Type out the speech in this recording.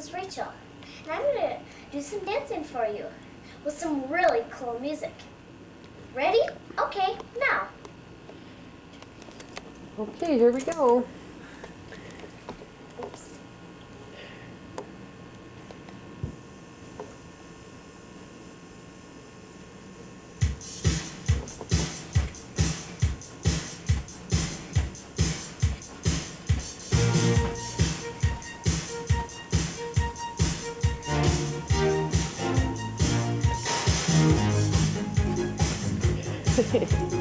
is Rachel, and I'm going to do some dancing for you with some really cool music. Ready? Okay, now. Okay, here we go. Oops. Hehehe